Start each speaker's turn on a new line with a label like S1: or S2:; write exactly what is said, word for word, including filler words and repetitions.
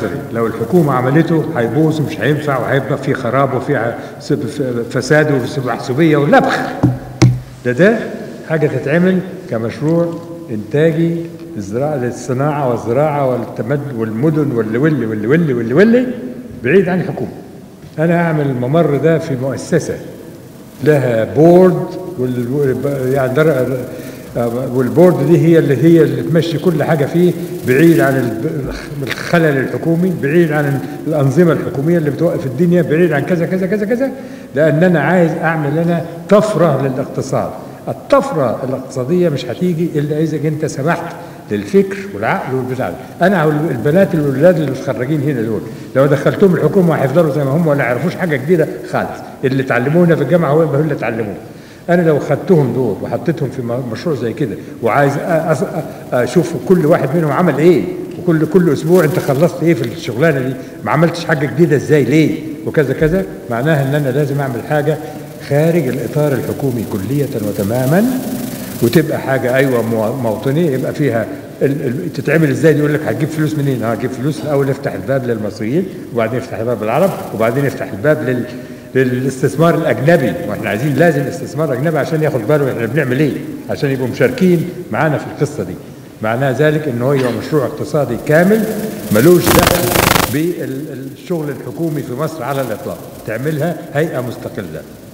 S1: لو الحكومة عملته هيبوظ ومش هينفع وهيبقى في خراب وفي فساد وفي محسوبية ولبخ. ده ده حاجة تتعمل كمشروع إنتاجي للزراعة للصناعة والزراعة والتمد والمدن واللي واللي واللي واللي واللي واللي بعيد عن الحكومة. أنا أعمل الممر ده في مؤسسة لها بورد يعني والبورد دي هي اللي هي اللي تمشي كل حاجة فيه، بعيد عن الخلل الحكومي، بعيد عن الأنظمة الحكومية اللي بتوقف الدنيا، بعيد عن كذا كذا كذا كذا، لأن أنا عايز أعمل أنا طفرة للاقتصاد. الطفرة الاقتصادية مش هتيجي إلا إذا أنت سمحت للفكر والعقل والبتاع. أنا البنات الولاد اللي متخرجين هنا دول لو دخلتهم الحكومة هيفضلوا زي ما هم ولا يعرفوش حاجة جديدة خالص. اللي اتعلمونا في الجامعة هو اللي اتعلموه. أنا لو خدتهم دول وحطيتهم في مشروع زي كده وعايز أشوف كل واحد منهم عمل إيه، وكل كل أسبوع أنت خلصت إيه في الشغلانة دي، ما عملتش حاجة جديدة إزاي ليه، وكذا كذا، معناها إن أنا لازم أعمل حاجة خارج الإطار الحكومي كلية وتماما، وتبقى حاجة أيوة موطنية يبقى فيها تتعمل إزاي. يقول لك هتجيب فلوس منين؟ هتجيب فلوس الأول نفتح الباب للمصريين، وبعدين نفتح الباب للعرب، وبعدين نفتح الباب لل للاستثمار الاجنبي. واحنا عايزين لازم استثمار اجنبي عشان ياخد باله احنا بنعمل ايه، عشان يبقوا مشاركين معانا في القصه دي. معناه ذلك ان هو يبقى مشروع اقتصادي كامل ملوش دخل بالشغل الحكومي في مصر على الاطلاق، تعملها هيئه مستقله.